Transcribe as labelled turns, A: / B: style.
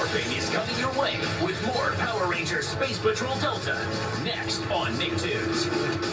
A: morphing is coming your way with more Power Rangers Space Patrol Delta next on Nicktoons.